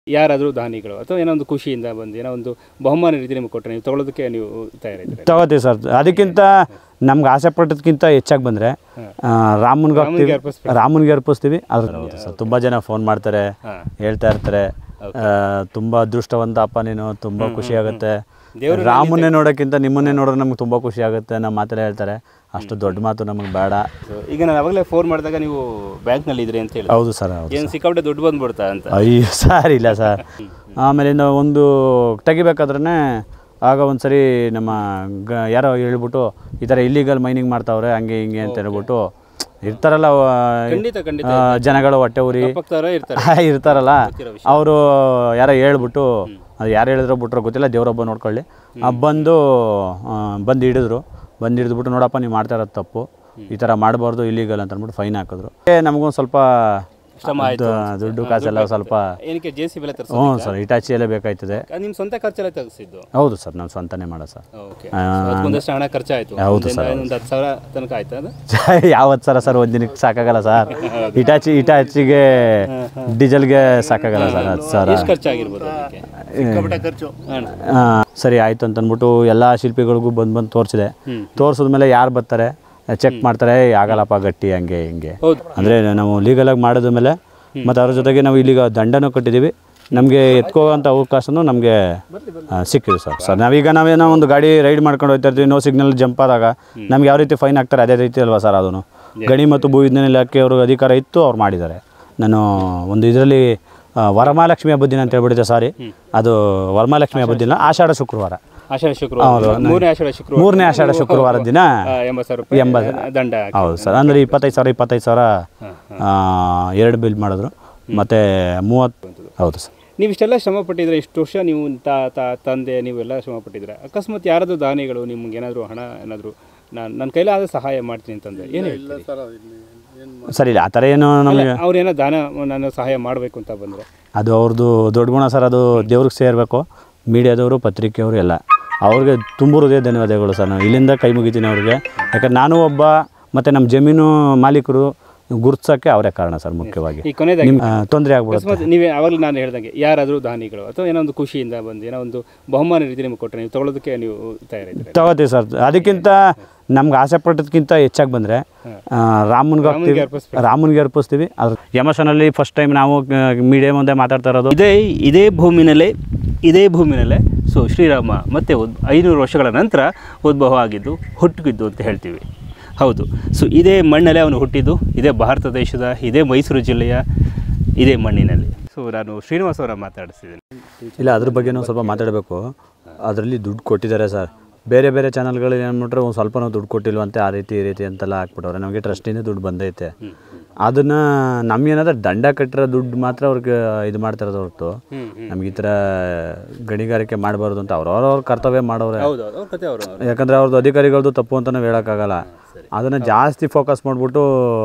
ಯಾರಾದರೂ ದಾನಿಗಳು ಅಥವಾ ಏನೋ ಒಂದು ಖುಷಿಯಿಂದ ಬಂದು ಏನೋ ಒಂದು ಬಹುಮಾನ ರೀತಿ ನಿಮಗೆ ಕೊಟ್ಟರೆ ನೀವು ತೊಗೊಳೋದಕ್ಕೆ ನೀವು ತಯಾರಿದ್ದೀರಿ? ತಗೋತೀವಿ ಸರ್. ಅದಕ್ಕಿಂತ ನಮ್ಗೆ ಆಸೆ ಪಟ್ಟದಕ್ಕಿಂತ ಹೆಚ್ಚಾಗಿ ಬಂದರೆ ರಾಮನ್ಗೆ ಅರ್ಪಿಸ್ತೀವಿ. ಅದ್ರ ಹೌದು ಸರ್, ತುಂಬ ಜನ ಫೋನ್ ಮಾಡ್ತಾರೆ, ಹೇಳ್ತಾ ಇರ್ತಾರೆ ತುಂಬ ಅದೃಷ್ಟವಂತ ಅಪ್ಪ ನೀನು, ತುಂಬ ಖುಷಿ ಆಗುತ್ತೆ. ರಾಮನ್ನೇ ನೋಡೋಕ್ಕಿಂತ ನಿಮ್ಮನ್ನೇ ನೋಡೋದು ನಮ್ಗೆ ತುಂಬ ಖುಷಿ ಆಗುತ್ತೆ ನಮ್ಮ ಮಾತೆಲ್ಲ ಹೇಳ್ತಾರೆ. ಅಷ್ಟು ದೊಡ್ಡ ಮಾತು ನಮಗೆ ಬೇಡ. ಈಗ ನಾನು ಅವಾಗಲೇ ಫೋನ್ ಮಾಡಿದಾಗ ನೀವು ಬ್ಯಾಂಕ್ನಲ್ಲಿ ಇದ್ರಿ ಅಂತ ಹೇಳಿ. ಹೌದು ಸರ್. ಹೌದು. ಏನು ಸಿಕ್ಕಾಪಟ್ಟೆ ದುಡ್ಡು ಬಂದ್ಬಿಡ್ತಾ ಅಂತ? ಅಯ್ಯೋ ಸರ್, ಇಲ್ಲ ಸರ್. ಆಮೇಲಿಂದ ಒಂದು ತೆಗಿಬೇಕಾದ್ರೇ ಆಗ ಒಂದು ಸರಿ ನಮ್ಮ ಯಾರೋ ಹೇಳ್ಬಿಟ್ಟು ಈ ಥರ ಇಲ್ಲಿಗಲ್ ಮೈನಿಂಗ್ ಮಾಡ್ತಾವ್ರೆ ಹಂಗೆ ಹಿಂಗೆ ಅಂತ ಹೇಳ್ಬಿಟ್ಟು ಇರ್ತಾರಲ್ಲ ಜನಗಳು ಹೊಟ್ಟೆ ಉರಿ ಇರ್ತಾರಲ್ಲ, ಅವರು ಯಾರೋ ಹೇಳ್ಬಿಟ್ಟು, ಅದು ಯಾರು ಹೇಳಿದ್ರೋ ಬಿಟ್ರೋ ಗೊತ್ತಿಲ್ಲ, ದೇವರೊಬ್ಬ ನೋಡ್ಕೊಳ್ಳಿ, ಬಂದು ಹಿಡಿದ್ಬಿಟ್ಟು ನೋಡಪ್ಪ ನೀವು ಮಾಡ್ತಾ ಇರೋದು ತಪ್ಪು, ಈ ಥರ ಮಾಡಬಾರ್ದು, ಇಲ್ಲಿಗಲ್ ಅಂತ ಅಂದ್ಬಿಟ್ಟು ಫೈನ್ ಹಾಕಿದ್ರು. ನಮಗೊಂದು ಸ್ವಲ್ಪ ದುಡ್ಡು ಕಾಸೆಲ್ಲ ಸ್ವಲ್ಪ ಏನಕ್ಕೆ JCB ಎಲ್ಲ ತರಿಸಿ? ಹ್ಞೂ ಸರ್, ಇಟಾಚಿ ಎಲ್ಲ ಬೇಕಾಯ್ತದೆ. ನಿಮ್ಮ ಸ್ವಂತ ಖರ್ಚೆಲ್ಲ ತೆಗೆಸಿದ್ದು? ಹೌದು ಸರ್, ನಾವು ಸ್ವಂತನೇ ಮಾಡೋ ಸರ್. ಒಂದಷ್ಟು ಹಣ ಖರ್ಚಾಯಿತು? ಹೌದು ಸರ್. ಒಂದು 10,000 ತನಕ ಆಯ್ತು ಅದು? ಯಾವತ್ತು ಸರ್ ಒಂದು ದಿನಕ್ಕೆ ಸಾಕಾಗಲ್ಲ ಸರ್. ಇಟಾಚಿಗೆ ಡೀಸೆಲ್ಗೆ ಸಾಕಾಗಲ್ಲ ಸರ್. 10,000 ಎಷ್ಟು ಖರ್ಚಾಗಿರ್ಬೋದು ಖರ್ಚು? ಸರಿ ಆಯಿತು ಅಂತಂದ್ಬಿಟ್ಟು ಎಲ್ಲ ಶಿಲ್ಪಿಗಳಿಗೂ ಬಂದು ತೋರಿಸಿದ್ಮೇಲೆ ಯಾರು ಬರ್ತಾರೆ ಚೆಕ್ ಮಾಡ್ತಾರೆ, ಆಗಲ್ಲಪ್ಪ ಗಟ್ಟಿ ಹಂಗೆ ಹಿಂಗೆ ಅಂದರೆ ನಾವು ಲೀಗಲಾಗಿ ಮಾಡಿದ ಮೇಲೆ ಮತ್ತು ಅದ್ರ ಜೊತೆಗೆ ನಾವು ಇಲ್ಲಿಗ ದಂಡನೂ ಕಟ್ಟಿದ್ದೀವಿ. ನಮಗೆ ಎತ್ಕೋಗೋಂಥ ಅವಕಾಶನೂ ನಮಗೆ ಸಿಕ್ಕಿದೆ ಸರ್. ನಾವೇನೋ ಒಂದು ಗಾಡಿ ರೈಡ್ ಮಾಡ್ಕೊಂಡು ಹೋಗ್ತಾ ಇರ್ತೀವಿ, ನೋ ಸಿಗ್ನಲ್ ಜಂಪ್ ಆದಾಗ ನಮ್ಗೆ ಯಾವ ರೀತಿ ಫೈನ್ ಹಾಕ್ತಾರೆ ಅದೇ ರೀತಿ ಅಲ್ವಾ ಸರ್. ಅದನ್ನು ಗಣಿ ಮತ್ತು ಭೂ ವಿಜ್ಞಾನ ಇಲಾಖೆ ಅವರು ಅಧಿಕಾರ ಇತ್ತು, ಅವ್ರು ಮಾಡಿದ್ದಾರೆ. ನಾನು ಒಂದು ಇದರಲ್ಲಿ ವರಮಹಾಲಕ್ಷ್ಮಿ ಹಬ್ಬದ ದಿನ ಅಂತ ಹೇಳ್ಬಿಟ್ಟಿದ್ದೆ, ಸಾರಿ, ಅದು ವರಮಹಾಲಕ್ಷ್ಮಿ ಹಬ್ಬದ ದಿನ ಆಷಾಢ ಶುಕ್ರವಾರ, ಮೂರನೇ ಆಷಾಢ ಶುಕ್ರವಾರದ ದಿನ 80,000 ದಂಡ. ಹೌದು ಸರ್. ಅಂದರೆ 25,000 2 ಬಿಲ್ ಮಾಡಿದ್ರು, ಮತ್ತು 30. ಹೌದು ಸರ್. ನೀವು ಇಷ್ಟೆಲ್ಲ ಶ್ರಮ ಪಟ್ಟಿದ್ರೆ, ಇಷ್ಟು ವರ್ಷ ನೀವು ತಂದೆ ನೀವೆಲ್ಲ ಶ್ರಮ ಪಟ್ಟಿದ್ರೆ, ಅಕಸ್ಮಾತ್ ಯಾರಾದರೂ ದಾನಿಗಳು ನಿಮ್ಗೆ ಏನಾದರೂ ಹಣ ಏನಾದರೂ ನನ್ನ ಕೈಲಾದ ಸಹಾಯ ಮಾಡ್ತೀನಿ ಅಂತಂದರೆ ಏನು ಹೇಳ್ತೀರಿ? ಸರ್ ಇಲ್ಲ, ಆ ಥರ ಏನು ನಮಗೆ ಅವ್ರೇನೋ ನಾನು ಸಹಾಯ ಮಾಡಬೇಕು ಅಂತ ಬಂದರೆ ಅದು ಅವ್ರದ್ದು ದೊಡ್ಡ ಗುಣ ಸರ್. ಅದು ದೇವ್ರಿಗೆ ಸೇರಬೇಕು. ಮೀಡಿಯಾದವರು, ಪತ್ರಿಕೆಯವರು ಎಲ್ಲ ಅವ್ರಿಗೆ ತುಂಬ ಹೃದಯ ಧನ್ಯವಾದಗಳು ಸರ್. ನಾನು ಇಲ್ಲಿಂದ ಕೈ ಮುಗಿತೀನಿ ಅವ್ರಿಗೆ. ಯಾಕಂದ್ರೆ ನಾನು ಒಬ್ಬ, ಮತ್ತು ನಮ್ಮ ಜಮೀನು ಮಾಲೀಕರು ಗುರುತಿಸೋಕ್ಕೆ ಅವರೇ ಕಾರಣ ಸರ್ ಮುಖ್ಯವಾಗಿ. ಈ ಕೊನೆಯದಾಗಿ ತೊಂದರೆ ಆಗ್ಬೋದು. ನೀವೇ ಅವಾಗಲೇ ನಾನು ಹೇಳ್ದಂಗೆ ಯಾರಾದರೂ ದಾನಿಗಳು ಅಥವಾ ಏನೋ ಒಂದು ಖುಷಿಯಿಂದ ಬಂದು ಏನೋ ಒಂದು ಬಹುಮಾನ ರೀತಿ ನಿಮಗೆ ಕೊಟ್ಟರೆ ನೀವು ತೊಗೊಳೋದಕ್ಕೆ ನೀವು ತಯಾರಿದ್ದೀರಿ? ತಗೋತೀವಿ ಸರ್. ಅದಕ್ಕಿಂತ ನಮ್ಗೆ ಆಸೆ ಪಟ್ಟದಕ್ಕಿಂತ ಹೆಚ್ಚಾಗಿ ಬಂದರೆ ರಾಮನ್ಗೆ ಅರ್ಪಿಸ್ತೀವಿ. ಅದ್ರ ಎಮೋಷನಲ್ಲಿ ಫಸ್ಟ್ ಟೈಮ್ ನಾವು ಮೀಡಿಯಾ ಮುಂದೆ ಮಾತಾಡ್ತಾ ಇರೋದು ಇದೇ ಭೂಮಿನಲ್ಲೇ ಸೊ ಶ್ರೀರಾಮ ಮತ್ತೆ 500 ವರ್ಷಗಳ ನಂತರ ಉದ್ಭವ ಆಗಿದ್ದು, ಹುಟ್ಟಿದ್ದು ಅಂತ ಹೇಳ್ತೀವಿ. ಹೌದು. ಸೊ ಇದೇ ಮಣ್ಣಲ್ಲೇ ಅವನು ಹುಟ್ಟಿದ್ದು, ಇದೇ ಭಾರತ ದೇಶದ, ಇದೇ ಮೈಸೂರು ಜಿಲ್ಲೆಯ ಇದೇ ಮಣ್ಣಿನಲ್ಲಿ. ಸೊ ನಾನು ಶ್ರೀನಿವಾಸ್ ಅವರ ಮಾತಾಡಿಸಿದ್ದೀನಿ. ಇಲ್ಲ, ಅದ್ರ ಬಗ್ಗೆನೂ ಸ್ವಲ್ಪ ಮಾತಾಡಬೇಕು. ಅದರಲ್ಲಿ ದುಡ್ಡು ಕೊಟ್ಟಿದ್ದಾರೆ ಸರ್. ಬೇರೆ ಚಾನಲ್ಗಳು ಏನ್ಬಿಟ್ರೆ ಒಂದು ಸ್ವಲ್ಪ ದುಡ್ಡು ಕೊಟ್ಟಿಲ್ವಂತೆ, ಆ ರೀತಿ ಈ ರೀತಿ ಅಂತೆಲ್ಲ ಹಾಕ್ಬಿಟ್ಟವ್ರೆ. ನಮಗೆ ಟ್ರಸ್ಟಿಂದ ದುಡ್ಡು ಬಂದೈತೆ. ಅದನ್ನು ನಮಗೇನಾದ್ರೆ ದಂಡ ಕಟ್ಟಿರೋ ದುಡ್ಡು ಮಾತ್ರ ಅವ್ರಿಗೆ ಇದು ಮಾಡ್ತಿರೋದು ಹೊರತು ನಮ್ಗೆ ಈ ಥರ ಗಣಿಗಾರಿಕೆ ಮಾಡಬಾರ್ದು ಅಂತ ಅವ್ರವ್ರ ಕರ್ತವ್ಯ ಮಾಡೋರೆ. ಯಾಕಂದರೆ ಅವ್ರದ್ದು ಅಧಿಕಾರಿಗಳದ್ದು ತಪ್ಪು ಅಂತ ನಾವು ಹೇಳೋಕ್ಕಾಗಲ್ಲ. ಅದನ್ನು ಜಾಸ್ತಿ ಫೋಕಸ್ ಮಾಡಿಬಿಟ್ಟು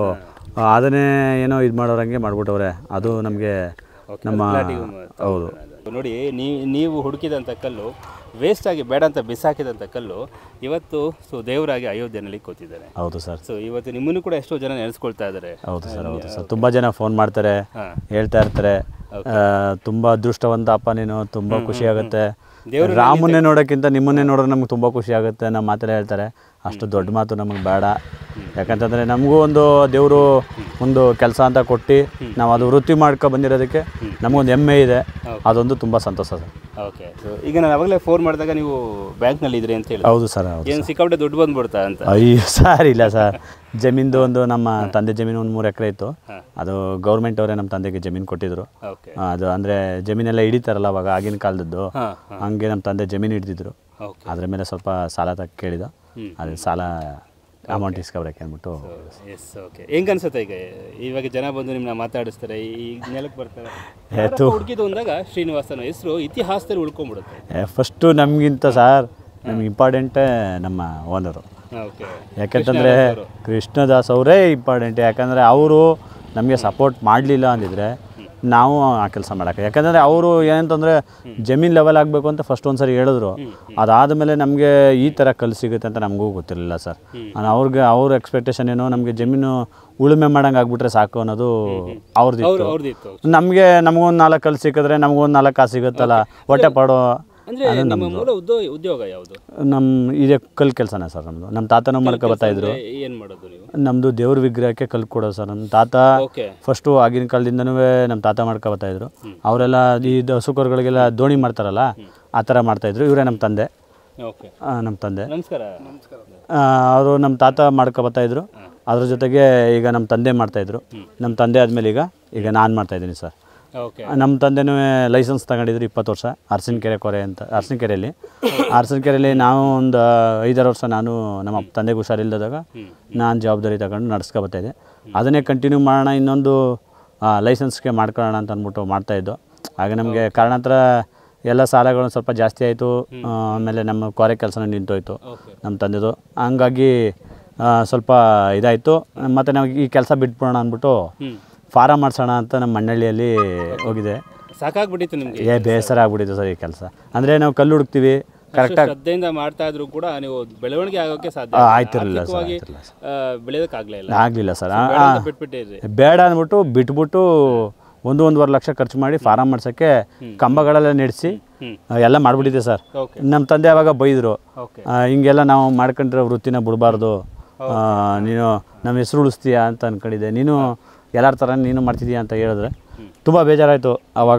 ಅದನ್ನೇ ಏನೋ ಇದು ಮಾಡೋರಂಗೆ ಮಾಡಿಬಿಟ್ಟವ್ರೆ. ಅದು ನಮಗೆ ನಮ್ಮ ಹೌದು ನೋಡಿ, ನೀವು ಹುಡುಕಿದಂಥ ಕಲ್ಲು ವೇಸ್ಟ್ ಆಗಿ ಬೇಡ ಅಂತ ಬಿಸಾಕಿದಂಥ ಕಲ್ಲು ಇವತ್ತು ಸೊ ದೇವರಾಗಿ ಅಯೋಧ್ಯೆಯಲ್ಲಿ ಕೂತಿದ್ದಾರೆ. ಹೌದು ಸರ್. ಸೊ ಇವತ್ತು ನಿಮ್ಮನ್ನು ಕೂಡ ಎಷ್ಟೋ ಜನ ನೆನೆಸ್ಕೊಳ್ತಾ ಇದ್ದಾರೆ. ಹೌದು ಸರ್. ಹೌದು ಸರ್. ತುಂಬ ಜನ ಫೋನ್ ಮಾಡ್ತಾರೆ, ಹೇಳ್ತಾ ಇರ್ತಾರೆ ತುಂಬ ಅದೃಷ್ಟವಂತ ಅಪ್ಪ ನೀನು, ತುಂಬ ಖುಷಿ ಆಗುತ್ತೆ. ರಾಮನ್ನೇ ನೋಡೋಕ್ಕಿಂತ ನಿಮ್ಮನ್ನೇ ನೋಡೋದು ನಮ್ಗೆ ತುಂಬ ಖುಷಿ ಆಗುತ್ತೆ ನಮ್ಮ ಮಾತೆಲ್ಲ ಹೇಳ್ತಾರೆ. ಅಷ್ಟು ದೊಡ್ಡ ಮಾತು ನಮಗೆ ಬೇಡ. ಯಾಕಂತಂದರೆ ನಮಗೂ ಒಂದು ದೇವರು ಒಂದು ಕೆಲಸ ಅಂತ ಕೊಟ್ಟು ನಾವು ಅದು ವೃತ್ತಿ ಮಾಡ್ಕೊ ಬಂದಿರೋದಕ್ಕೆ ನಮಗೊಂದು ಹೆಮ್ಮೆ ಇದೆ. ಅದೊಂದು ತುಂಬ ಸಂತೋಷ ಸರ್. ಓಕೆ. ಸೊ ಈಗ ನಾನು ಅವಾಗಲೇ ಫೋನ್ ಮಾಡಿದಾಗ ನೀವು ಬ್ಯಾಂಕ್ನಲ್ಲಿ ಇದ್ರಿ ಅಂತ ಹೇಳಿ? ಹೌದು ಸರ್. ಹೌದು. ಏನು ಸಿಕ್ಕಾಪಟ್ಟೆ ದುಡ್ಡು ಬಂದ್ಬಿಡ್ತಾ ಅಂತ? ಅಯ್ಯೋ ಸರ್, ಇಲ್ಲ ಸರ್. ಜಮೀನ್ದು ಒಂದು ನಮ್ಮ ತಂದೆ ಜಮೀನು ಒಂದು 3 ಎಕರೆ ಇತ್ತು. ಅದು ಗೌರ್ಮೆಂಟ್ ಅವರೇ ನಮ್ಮ ತಂದೆಗೆ ಜಮೀನು ಕೊಟ್ಟಿದ್ರು. ಅದು ಅಂದರೆ ಜಮೀನೆಲ್ಲ ಹಿಡಿತಾರಲ್ಲ ಅವಾಗ ಆಗಿನ ಕಾಲದದ್ದು, ಹಂಗೆ ನಮ್ಮ ತಂದೆ ಜಮೀನು ಹಿಡಿದಿದ್ರು. ಅದ್ರ ಮೇಲೆ ಸ್ವಲ್ಪ ಸಾಲ ಕೇಳಿದ, ಅದು ಸಾಲ ಅಮೌಂಟ್ ಇಸ್ಕೊಬ್ರಕ್ಕೆ ಅಂದ್ಬಿಟ್ಟು. ಎಸ್. ಓಕೆ. ಹೆಂಗೆ ಅನ್ಸುತ್ತೆ ಇವಾಗ ಜನ ಬಂದು ನಿಮ್ಮನ್ನ ಮಾತಾಡಿಸ್ತಾರೆ, ಈ ನೆಲಕ್ಕೆ ಬರ್ತಾರೆ, ಹುಡುಕಿದ್ದು ಅಂದಾಗ ಶ್ರೀನಿವಾಸನ ಹೆಸರು ಇತಿಹಾಸದಲ್ಲಿ ಉಳ್ಕೊಂಡ್ಬಿಡುತ್ತೆ. ಫಸ್ಟು ನಮಗಿಂತ ಸರ್ ನಮ್ಗೆ ಇಂಪಾರ್ಟೆಂಟೇ ನಮ್ಮ ಓನರು. ಯಾಕಂತಂದರೆ ಕೃಷ್ಣದಾಸ್ ಅವರೇ ಇಂಪಾರ್ಟೆಂಟ್. ಯಾಕಂದರೆ ಅವರು ನಮಗೆ ಸಪೋರ್ಟ್ ಮಾಡಲಿಲ್ಲ ಅಂದಿದ್ರೆ ನಾವು ಆ ಕೆಲಸ ಮಾಡೋಕ್ಕೆ, ಯಾಕಂದರೆ ಅವರು ಏನಂತಂದರೆ ಜಮೀನು ಲೆವೆಲ್ ಆಗಬೇಕು ಅಂತ ಫಸ್ಟ್ ಒಂದು ಸರಿ ಹೇಳಿದ್ರು. ಅದಾದಮೇಲೆ ನಮಗೆ ಈ ಥರ ಕಲ್ಲು ಸಿಗುತ್ತೆ ಅಂತ ನಮಗೂ ಗೊತ್ತಿರಲಿಲ್ಲ ಸರ್. ಅವ್ರ ಎಕ್ಸ್ಪೆಕ್ಟೇಷನ್ ಏನೋ ನಮಗೆ ಜಮೀನು ಉಳುಮೆ ಮಾಡಂಗೆ ಆಗ್ಬಿಟ್ರೆ ಸಾಕು ಅನ್ನೋದು ಅವ್ರದ್ದಿತ್ತು. ನಮಗೊಂದು 4 ಕಲ್ಲು ಸಿಕ್ಕಿದ್ರೆ ನಮಗೊಂದು 4 ಕಾಸು ಸಿಗುತ್ತಲ್ಲ, ಹೊಟ್ಟೆ ಪಾಡೋ. ಉದ್ಯೋಗ ಯಾವುದು? ಇದೇ ಕಲ್ಲು ಕೆಲಸನೇ ಸರ್ ನಮ್ಮದು. ನಮ್ಮ ತಾತನೂ ಮಾಡ್ಕೊ ಬರ್ತಾಯಿದ್ರು. ಏನು ಮಾಡೋದು ನೀವು? ನಮ್ಮದು ದೇವ್ರ ವಿಗ್ರಹಕ್ಕೆ ಕಲ್ಲು ಕೊಡೋದು ಸರ್. ನಮ್ಮ ತಾತ ಫಸ್ಟು ಆಗಿನ ಕಾಲದಿಂದನೂ ನಮ್ಮ ತಾತ ಮಾಡ್ಕೊ ಬರ್ತಾಯಿದ್ರು. ಅವರೆಲ್ಲ ಈ ಹಸುಕರುಗಳಿಗೆಲ್ಲ ದೋಣಿ ಮಾಡ್ತಾರಲ್ಲ, ಆ ಥರ ಮಾಡ್ತಾಯಿದ್ರು. ಇವರೇ ನಮ್ಮ ತಂದೆ. ಅವರು ನಮ್ಮ ತಾತ ಮಾಡ್ಕೊ ಬರ್ತಾಯಿದ್ರು. ಅದ್ರ ಜೊತೆಗೆ ಈಗ ನಮ್ಮ ತಂದೆ ಮಾಡ್ತಾಯಿದ್ರು. ನಮ್ಮ ತಂದೆ ಆದಮೇಲೆ ಈಗ ನಾನು ಮಾಡ್ತಾಯಿದ್ದೀನಿ ಸರ್. ನಮ್ಮ ತಂದೆನೂ ಲೈಸೆನ್ಸ್ ತಗೊಂಡಿದ್ರು 20 ವರ್ಷ ಅರಸಿನಕೆರೆ ಕೊರೆ ಅಂತ. ಅರಸಿನಕೆರೆಯಲ್ಲಿ ನಾವು ಒಂದು 5-6 ವರ್ಷ ನಾನು ನಮ್ಮ ತಂದೆಗೆ ಹುಷಾರಿಲ್ಲದಾಗ ನಾನು ಜವಾಬ್ದಾರಿ ತಗೊಂಡು ನಡೆಸ್ಕೊ ಬರ್ತಾಯಿದ್ದೆ. ಅದನ್ನೇ ಕಂಟಿನ್ಯೂ ಮಾಡೋಣ, ಇನ್ನೊಂದು ಲೈಸೆನ್ಸ್ಗೆ ಮಾಡ್ಕೊಳ್ಳೋಣ ಅಂತ ಅಂದ್ಬಿಟ್ಟು ಮಾಡ್ತಾಯಿದ್ದು. ಆಗ ನಮಗೆ ಕಾರಣಾಂತರ ಎಲ್ಲ ಸಾಲಗಳು ಸ್ವಲ್ಪ ಜಾಸ್ತಿ ಆಯಿತು. ಆಮೇಲೆ ನಮ್ಮ ಕೊರೆ ಕೆಲಸನ ನಿಂತೋಯ್ತು ನಮ್ಮ ತಂದೆದು. ಹಂಗಾಗಿ ಸ್ವಲ್ಪ ಇದಾಯಿತು. ಮತ್ತು ನಾವು ಈ ಕೆಲಸ ಬಿಟ್ಬಿಡೋಣ ಅಂದ್ಬಿಟ್ಟು ಫಾರಮ್ ಮಾಡಿಸೋಣ ಅಂತ ನಮ್ಮ ಮಣ್ಣಳ್ಳಿಯಲ್ಲಿ ಹೋಗಿದೆ. ಸಾಕಾಗ್ಬಿಟ್ಟಿತ್ತು ನಿಮಗೆ? ಬೇಸರ ಆಗ್ಬಿಟ್ಟಿತ್ತು ಸರ್ ಈ ಕೆಲಸ. ಅಂದರೆ ನಾವು ಕಲ್ಲು ಹುಡುಕ್ತೀವಿ, ಕರೆಕ್ಟಾಗಿ ಶ್ರದ್ಧೆಯಿಂದ ಮಾಡ್ತಾ ಇದ್ರು ಕೂಡ ನೀವು ಬೆಳವಣಿಗೆ ಆಗೋಕ್ಕೆ ಸಾಧ್ಯ ಆಯ್ತಿರಲಿಲ್ಲ ಸರ್. ಬೆಳೆಯೋಕ್ಕಾಗಲಿಲ್ಲ ಸರ್. ಬೇಡ ಅಂದ್ಬಿಟ್ಟು ಬಿಟ್ಬಿಟ್ಟು 1-1.5 ಲಕ್ಷ ಖರ್ಚು ಮಾಡಿ ಫಾರಮ್ ಮಾಡ್ಸೋಕ್ಕೆ ಕಂಬಗಳೆಲ್ಲ ನೆಡೆಸಿ ಎಲ್ಲ ಮಾಡಿಬಿಟ್ಟಿದೆ ಸರ್. ನಮ್ಮ ತಂದೆ ಆವಾಗ ಬೈದರು, ಹಿಂಗೆಲ್ಲ ನಾವು ಮಾಡ್ಕೊಂಡಿರೋ ವೃತ್ತಿನ ಬಿಡಬಾರ್ದು, ನೀನು ನಮ್ಮ ಹೆಸರು ಉಳಿಸ್ತೀಯಾ ಅಂತ ಅಂದ್ಕೊಂಡಿದ್ದೆ, ನೀನು ಎಲ್ಲರ ಥರ ನೀನು ಮಾಡ್ತಿದ್ದೀಯ ಅಂತ ಹೇಳಿದ್ರೆ ತುಂಬ ಬೇಜಾರಾಯಿತು. ಆವಾಗ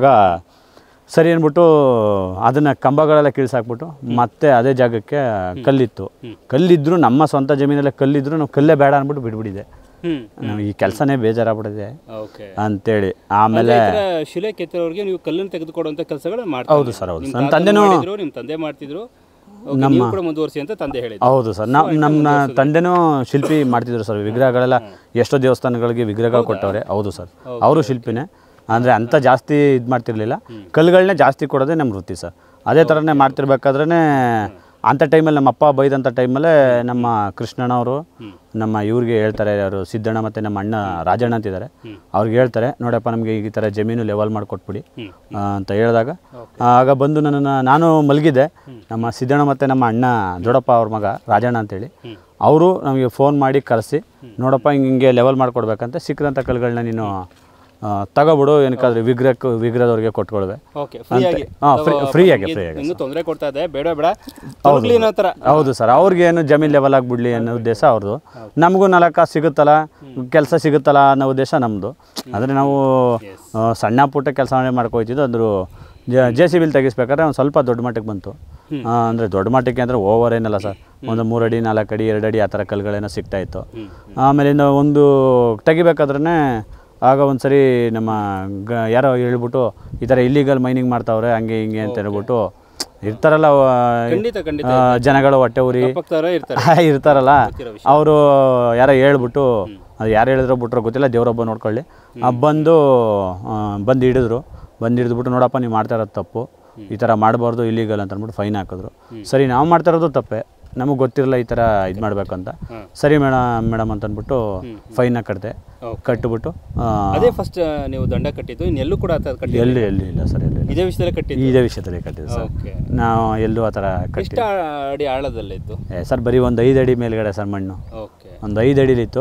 ಸರಿ ಅಂದ್ಬಿಟ್ಟು ಅದನ್ನು ಕಂಬಗಳೆಲ್ಲ ಕೀಳ್ಸಾಕ್ಬಿಟ್ಟು ಮತ್ತೆ ಅದೇ ಜಾಗಕ್ಕೆ ಕಲ್ಲಿದ್ದರು, ನಮ್ಮ ಸ್ವಂತ ಜಮೀನಲ್ಲೇ ಕಲ್ಲಿದ್ದರು, ನಾವು ಕಲ್ಲೇ ಬೇಡ ಅಂದ್ಬಿಟ್ಟು ಬಿಟ್ಬಿಟ್ಟಿದೆ. ನಾವು ಈ ಕೆಲಸನೇ ಬೇಜಾರಾಗ್ಬಿಟ್ಟಿದೆ ಅಂತೇಳಿ. ಆಮೇಲೆ ಶಿಲೆ ಕೆತ್ತೋರಿಗೆ ನೀವು ಕಲ್ಲನ್ನು ತೆಗೆದುಕೊಡುವಂಥ ಕೆಲಸಗಳು ಮಾಡ್ತೀವಿ. ಹೌದು ಸರ್, ಹೌದು. ನಮ್ಮ ತಂದೆ ಮಾಡ್ತಿದ್ರು, ಮುಂದುವರಿಸಿ ಅಂತ ತಂದೆ ಹೇಳಿದ್ರು. ಹೌದು ಸರ್, ನಮ್ಮ ತಂದೆನೂ ಶಿಲ್ಪಿ ಮಾಡ್ತಿದ್ರು ಸರ್. ವಿಗ್ರಹಗಳೆಲ್ಲ ಎಷ್ಟೋ ದೇವಸ್ಥಾನಗಳಿಗೆ ವಿಗ್ರಹಗಳು ಕೊಟ್ಟವ್ರೆ. ಹೌದು ಸರ್, ಅವರು ಶಿಲ್ಪಿನೇ. ಅಂದರೆ ಅಂಥ ಜಾಸ್ತಿ ಇದು ಮಾಡ್ತಿರ್ಲಿಲ್ಲ, ಕಲ್ಲುಗಳನ್ನೇ ಜಾಸ್ತಿ ಕೊಡೋದೇ ನಮ್ಮ ವೃತ್ತಿ ಸರ್. ಅದೇ ಥರನೇ ಮಾಡ್ತಿರ್ಬೇಕಾದ್ರೇ ಅಂಥ ಟೈಮಲ್ಲಿ ನಮ್ಮ ಅಪ್ಪ ಬೈದಂಥ ಟೈಮಲ್ಲೇ ನಮ್ಮ ಕೃಷ್ಣಣ್ಣವರು ನಮ್ಮ ಇವ್ರಿಗೆ ಹೇಳ್ತಾರೆ, ಅವರು ಸಿದ್ದಣ್ಣ ಮತ್ತು ನಮ್ಮ ಅಣ್ಣ ರಾಜಣ್ಣ ಅಂತಿದ್ದಾರೆ, ಅವ್ರಿಗೆ ಹೇಳ್ತಾರೆ, ನೋಡಪ್ಪ ನಮಗೆ ಈ ಥರ ಜಮೀನು ಲೆವೆಲ್ ಮಾಡಿಕೊಟ್ಬಿಡಿ ಅಂತ ಹೇಳಿದಾಗ ಆಗ ಬಂದು ನಾನು ಮಲಗಿದ್ದೆ. ನಮ್ಮ ಸಿದ್ದಣ್ಣ ಮತ್ತು ನಮ್ಮ ಅಣ್ಣ ದೊಡ್ಡಪ್ಪ ಅವ್ರ ಮಗ ರಾಜಣ್ಣ ಅಂತೇಳಿ ಅವರು ನಮಗೆ ಫೋನ್ ಮಾಡಿ ಕರೆಸಿ, ನೋಡಪ್ಪ ಹಿಂಗೆ ಲೆವೆಲ್ ಮಾಡಿಕೊಡ್ಬೇಕಂತ, ಸಿಕ್ಕಿದಂಥ ಕಲ್ಲುಗಳನ್ನ ನೀನು ತಗೋಬಿಡು, ಏನಕ್ಕಾದ್ರೆ ವಿಗ್ರಹದವ್ರಿಗೆ ಕೊಟ್ಕೊಳ್ವೆ ಫ್ರೀಯಾಗಿ. ತೊಂದರೆ ಕೊಡ್ತಾ ಇದೆ, ಬೇಡ ಬೇಡ. ಹೌದು ಸರ್, ಅವ್ರಿಗೇನು ಜಮೀನು ಲೆವೆಲ್ ಆಗಿಬಿಡ್ಲಿ ಅನ್ನೋ ಉದ್ದೇಶ ಅವ್ರದ್ದು. ನಮಗೂ 4 ಕಾಸು ಸಿಗುತ್ತಲ್ಲ, ಕೆಲಸ ಸಿಗುತ್ತಲ್ಲ ಅನ್ನೋ ಉದ್ದೇಶ ನಮ್ಮದು. ಅಂದರೆ ನಾವು ಸಣ್ಣ ಪುಟ್ಟ ಕೆಲಸ ಮಾಡ್ಕೊಯ್ತಿದ್ದು. ಅಂದರು JCB ತೆಗಿಸ್ಬೇಕಾದ್ರೆ ಒಂದು ಸ್ವಲ್ಪ ದೊಡ್ಡ ಮಟ್ಟಕ್ಕೆ ಬಂತು. ಅಂದರೆ ದೊಡ್ಡ ಮಟ್ಟಕ್ಕೆ ಅಂದರೆ ಓವರ್ ಏನಲ್ಲ ಸರ್, ಒಂದು 3 ಅಡಿ 4 ಅಡಿ 2 ಅಡಿ ಆ ಥರ ಕಲ್ಲುಗಳೇನೋ ಸಿಗ್ತಾಯಿತ್ತು. ಆಮೇಲಿಂದ ಒಂದು ತೆಗಿಬೇಕಾದ್ರೇ ಆಗ ಒಂದು ಸರಿ ನಮ್ಮ ಯಾರೋ ಹೇಳ್ಬಿಟ್ಟು ಈ ಥರ ಇಲ್ಲಿಗಲ್ ಮೈನಿಂಗ್ ಮಾಡ್ತಾವ್ರೆ ಹಂಗೆ ಹಿಂಗೆ ಅಂತ ಹೇಳ್ಬಿಟ್ಟು ಇರ್ತಾರಲ್ಲ ಜನಗಳು ಹೊಟ್ಟೆ ಉರಿ ಇರ್ತಾರಲ್ಲ, ಅವರು ಯಾರೋ ಹೇಳ್ಬಿಟ್ಟು, ಅದು ಯಾರು ಹೇಳಿದ್ರೋ ಬಿಟ್ರೋ ಗೊತ್ತಿಲ್ಲ, ದೇವರೊಬ್ಬ ನೋಡ್ಕೊಳ್ಳಿ, ಬಂದು ಹಿಡಿದ್ಬಿಟ್ಟು ನೋಡಪ್ಪ ನೀವು ಮಾಡ್ತಾ ಇರೋದು ತಪ್ಪು, ಈ ಥರ ಮಾಡಬಾರ್ದು, ಇಲ್ಲಿಗಲ್ ಅಂತ ಅಂದ್ಬಿಟ್ಟು ಫೈನ್ ಹಾಕಿದ್ರು. ಸರಿ, ನಾವು ಮಾಡ್ತಾ ಇರೋದು ತಪ್ಪೇ, ನಮಗೆ ಗೊತ್ತಿರಲ್ಲ ಈ ಥರ ಇದು ಮಾಡಬೇಕಂತ. ಸರಿ ಮೇಡಮ್ ಅಂತ ಅಂದ್ಬಿಟ್ಟು ಫೈನ ಕಟ್ಟಿಬಿಟ್ಟು ಅದೇ ಫಸ್ಟ್ ನೀವು ದಂಡ ಕಟ್ಟಿದ್ದು, ಇನ್ನೆಲ್ಲೂ ಕೂಡ ಎಲ್ಲಿ ಇಲ್ಲ ಸರ್, ಇದೇ ವಿಷಯದಲ್ಲಿ ಕಟ್ಟಿದ್ದು ಸರ್. ನಾವು ಎಲ್ಲೂ ಆ ಥರ ಎಷ್ಟು ಅಡಿ ಆಳದಲ್ಲಿತ್ತು ಸರ್? ಬರೀ ಒಂದು 5 ಅಡಿ ಮೇಲ್ಗಡೆ ಸರ್ ಮಣ್ಣು, ಒಂದು 5 ಅಡಿಲಿತ್ತು.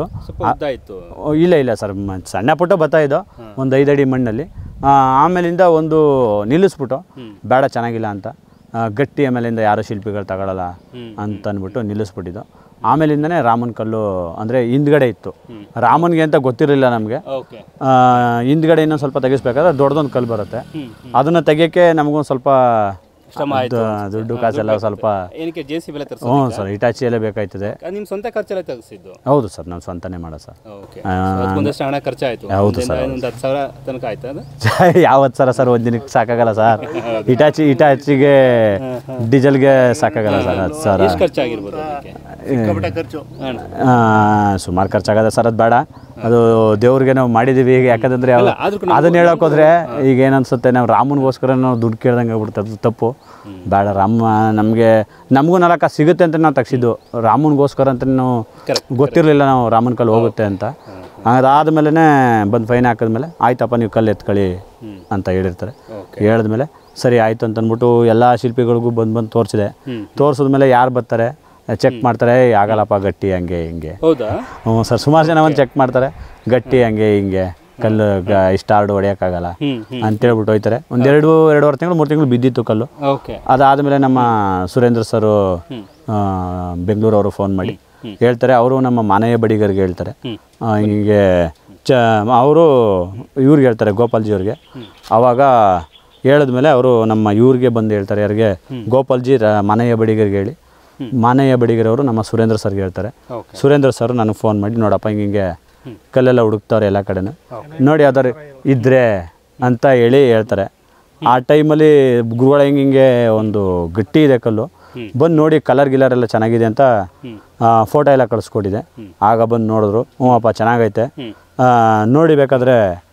ಇಲ್ಲ ಸರ್, ಸಣ್ಣ ಪುಟ್ಟ ಬರ್ತಾಯಿದ್ದು ಒಂದು 5 ಅಡಿ ಮಣ್ಣಲ್ಲಿ. ಆಮೇಲಿಂದ ಒಂದು ನಿಲ್ಲಿಸ್ಬಿಟ್ಟು ಬೇಡ ಚೆನ್ನಾಗಿಲ್ಲ ಅಂತ, ಗಟ್ಟಿ ಆಮೇಲಿಂದ ಯಾರು ಶಿಲ್ಪಿಗಳು ತಗೊಳ್ಳಲ್ಲ ಅಂತ ಅಂದ್ಬಿಟ್ಟು ನಿಲ್ಲಿಸ್ಬಿಟ್ಟಿದ್ದು. ಆಮೇಲಿಂದನೇ ರಾಮನ ಕಲ್ಲು ಅಂದರೆ ಹಿಂದ್ಗಡೆ ಇತ್ತು. ರಾಮನ್ಗೆ ಅಂತ ಗೊತ್ತಿರಲಿಲ್ಲ ನಮಗೆ. ಹಿಂದ್ಗಡೆ ಇನ್ನೊಂದು ಸ್ವಲ್ಪ ತೆಗಿಸ್ಬೇಕಾದ್ರೆ ದೊಡ್ಡದೊಂದು ಕಲ್ಲು ಬರುತ್ತೆ, ಅದನ್ನು ತೆಗಿಯೋಕ್ಕೆ ನಮಗೊಂದು ಸ್ವಲ್ಪ ದುಡ್ಡು ಕಾಸೆಲ್ಲ ಸ್ವಲ್ಪ. ಹ್ಞೂ ಸರ್, ಇಟಾಚಿ ಎಲ್ಲ ಬೇಕಾಯ್ತದೆ. ನಿಮ್ಮ ಸ್ವಂತ ಖರ್ಚೆಲ್ಲ ತೆಗೆಸಿದ್ದು? ಹೌದು ಸರ್, ನಾವು ಸ್ವಂತನೇ ಮಾಡೋ ಸರ್. ಹಣ ಖರ್ಚಾಯಿತು? ಹೌದು ಸರ್. 10,000 ತನಕ ಆಯ್ತು? ಯಾವ 10,000 ಸರ್, ಒಂದು ದಿನಕ್ಕೆ ಸಾಕಾಗಲ್ಲ ಸರ್. ಇಟಾಚಿಗೆ ಡೀಸೆಲ್ಗೆ ಸಾಕಾಗಲ್ಲ ಸರ್. 10,000 ಖರ್ಚಾಗಿರ್ಬೋದು? ಸುಮಾರು ಖರ್ಚಾಗದೆ ಸರ್, ಅದು ಬೇಡ. ಅದು ದೇವ್ರಿಗೆ ನಾವು ಮಾಡಿದ್ದೀವಿ ಈಗ. ಯಾಕಂತಂದರೆ ಅದನ್ನ ಹೇಳೋಕೆ ಹೋದರೆ ಈಗ ಏನನ್ಸುತ್ತೆ, ನಾವು ರಾಮನಿಗೋಸ್ಕರ ನಾವು ದುಡ್ಡು ಕೇಳ್ದಂಗೆ ಆಗ್ಬಿಡುತ್ತೆ. ಅದು ತಪ್ಪು. ಬೇಡ, ರಾಮ ನಮಗೂ 4 ಕಾಸು ಸಿಗುತ್ತೆ ಅಂತ ನಾವು ತೆಗ್ಸಿದ್ದು. ರಾಮನಿಗೋಸ್ಕರ ಅಂತ ನಾವು ಗೊತ್ತಿರಲಿಲ್ಲ ನಾವು ರಾಮನ ಕಲ್ಲು ಹೋಗುತ್ತೆ ಅಂತ. ಅದಾದಮೇಲೆ ಬಂದು ಫೈನ್ ಹಾಕಿದ್ಮೇಲೆ ಆಯ್ತಪ್ಪ ನೀವು ಕಲ್ಲು ಎತ್ಕೊಳ್ಳಿ ಅಂತ ಹೇಳಿರ್ತಾರೆ. ಹೇಳಿದ್ಮೇಲೆ ಸರಿ ಆಯಿತು ಅಂತ ಅಂದ್ಬಿಟ್ಟು ಎಲ್ಲ ಶಿಲ್ಪಿಗಳಿಗೂ ಬಂದು ತೋರಿಸಿದ್ಮೇಲೆ ಯಾರು ಬರ್ತಾರೆ ಚೆಕ್ ಮಾಡ್ತಾರೆ, ಆಗಲ್ಲಪ್ಪ ಗಟ್ಟಿ ಹಂಗೆ ಹಿಂಗೆ. ಹ್ಞೂ ಸರ್, ಸುಮಾರು ಜನ ಒಂದು ಚೆಕ್ ಮಾಡ್ತಾರೆ, ಗಟ್ಟಿ ಹಂಗೆ ಹಿಂಗೆ ಕಲ್ಲು ಇಷ್ಟು ಹಾರ್ಡ್ ಹೊಡೆಯೋಕ್ಕಾಗಲ್ಲ ಅಂತೇಳ್ಬಿಟ್ಟು ಹೋಯ್ತಾರೆ. ಒಂದು 2-2.5 ತಿಂಗಳು 3 ತಿಂಗಳು ಬಿದ್ದಿತ್ತು ಕಲ್ಲು. ಅದಾದಮೇಲೆ ನಮ್ಮ ಸುರೇಂದ್ರ ಸರು ಬೆಂಗಳೂರವರು ಫೋನ್ ಮಾಡಿ ಹೇಳ್ತಾರೆ. ಅವರು ನಮ್ಮ ಮನೆಯ ಬಡಿಗರಿಗೆ ಹೇಳ್ತಾರೆ, ಹಿಂಗೆ ಅವರು ಇವ್ರಿಗೆ ಹೇಳ್ತಾರೆ, ಗೋಪಾಲ್ಜಿ ಅವ್ರಿಗೆ. ಆವಾಗ ಹೇಳಿದ್ಮೇಲೆ ಅವರು ನಮ್ಮ ಇವ್ರಿಗೆ ಬಂದು ಹೇಳ್ತಾರೆ, ಯಾರಿಗೆ, ಗೋಪಾಲ್ಜಿ ಮನೆಯ ಬಡಿಗರಿಗೆ ಹೇಳಿ, ಮನೆಯ ಬಡಿಗರವರು ನಮ್ಮ ಸುರೇಂದ್ರ ಸರ್ಗೆ ಹೇಳ್ತಾರೆ. ಸುರೇಂದ್ರ ಸರ್ ನನಗೆ ಫೋನ್ ಮಾಡಿ, ನೋಡಪ್ಪ ಹಿಂಗೆ ಕಲ್ಲೆಲ್ಲ ಹುಡುಕ್ತವ್ರೆ ಎಲ್ಲ ಕಡೆನೂ, ನೋಡಿ ಯಾವ್ದಾರು ಇದ್ದರೆ ಅಂತ ಹೇಳ್ತಾರೆ. ಆ ಟೈಮಲ್ಲಿ ಗುರುಗಳ ಹಿಂಗೆ ಒಂದು ಗಟ್ಟಿ ಇದೆ ಕಲ್ಲು, ಬಂದು ನೋಡಿ ಕಲರ್ ಎಲ್ಲ ಚೆನ್ನಾಗಿದೆ ಅಂತ ಫೋಟೋ ಎಲ್ಲ ಕಳಿಸ್ಕೊಟ್ಟಿದೆ. ಆಗ ಬಂದು ನೋಡಿದ್ರು, ಹ್ಞೂ ಅಪ್ಪ ಚೆನ್ನಾಗೈತೆ, ನೋಡಿ ಬೇಕಾದರೆ